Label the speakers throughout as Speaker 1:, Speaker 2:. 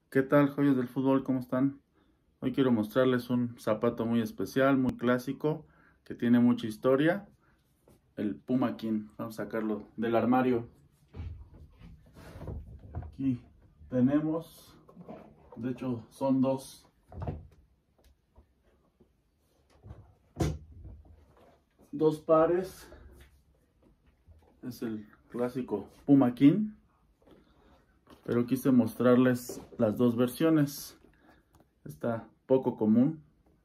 Speaker 1: ¿Qué tal, joyas del fútbol? ¿Cómo están? Hoy quiero mostrarles un zapato muy especial, muy clásico, que tiene mucha historia. El Puma King. Vamos a sacarlo del armario. Aquí tenemos, de hecho son dos pares. Es el clásico Puma King, pero quise mostrarles las dos versiones. Está poco común.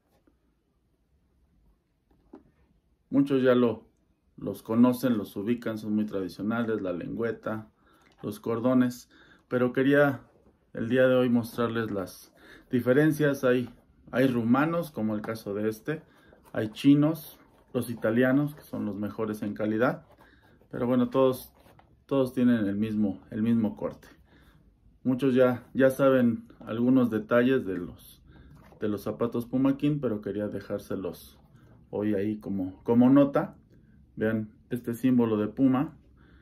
Speaker 1: Muchos ya los conocen, los ubican, son muy tradicionales, la lengüeta, los cordones, pero quería el día de hoy mostrarles las diferencias. Hay rumanos, como el caso de este, hay chinos, los italianos, que son los mejores en calidad, pero bueno, todos tienen el mismo corte. Muchos ya saben algunos detalles de los zapatos Puma King, pero quería dejárselos hoy ahí como nota. Vean, este símbolo de Puma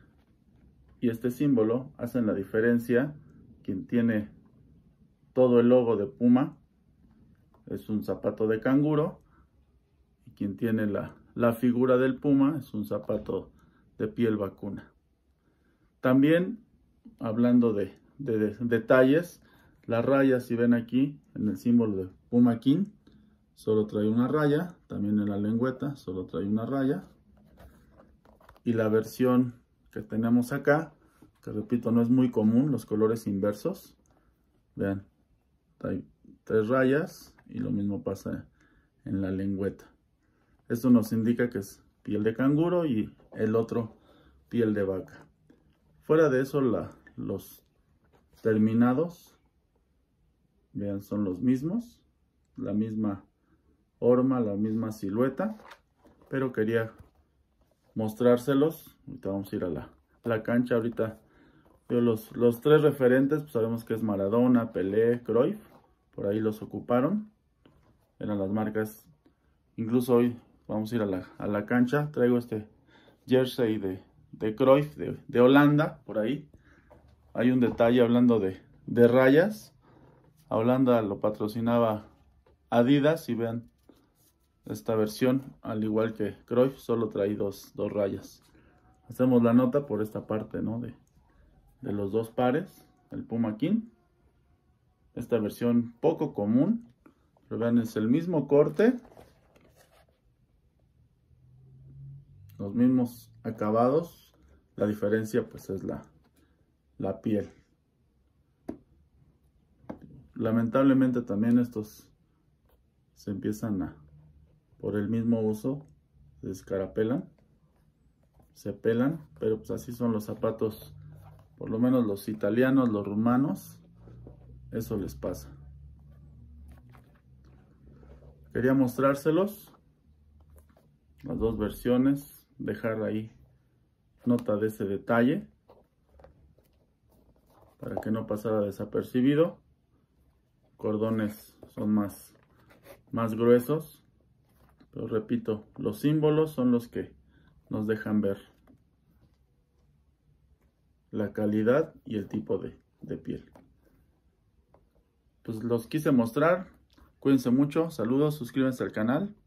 Speaker 1: y este símbolo hacen la diferencia. Quien tiene todo el logo de Puma es un zapato de canguro, y quien tiene la figura del Puma es un zapato de piel vacuna. También, hablando de detalles, las rayas, si ven aquí en el símbolo de Puma King, solo trae una raya. También en la lengüeta solo trae una raya. Y la versión que tenemos acá, que repito, no es muy común, los colores inversos. Vean, hay 3 rayas y lo mismo pasa en la lengüeta. Esto nos indica que es piel de canguro y el otro piel de vaca. Fuera de eso, los terminados, vean, son los mismos, la misma horma, la misma silueta, pero quería mostrárselos. Ahorita vamos a ir a la cancha. Ahorita los 3 referentes, pues sabemos que es Maradona, Pelé, Cruyff, por ahí los ocuparon, eran las marcas. Incluso hoy vamos a ir a la cancha. Traigo este jersey de Cruyff, de Holanda. Por ahí hay un detalle hablando de rayas. A Holanda lo patrocinaba Adidas, y vean, esta versión, al igual que Cruyff, solo trae dos rayas. Hacemos la nota por esta parte, ¿no? De los 2 pares, el Puma King. Esta versión poco común, pero vean, es el mismo corte, los mismos acabados. La diferencia pues es la piel. Lamentablemente también estos se empiezan por el mismo uso, se descarapelan, se pelan, pero pues así son los zapatos, por lo menos los italianos, los rumanos, eso les pasa. Quería mostrárselos, las dos versiones, dejar ahí nota de ese detalle para que no pasara desapercibido. Cordones son más gruesos, pero repito, los símbolos son los que nos dejan ver la calidad y el tipo de piel. Pues los quise mostrar. Cuídense mucho, saludos, suscríbanse al canal.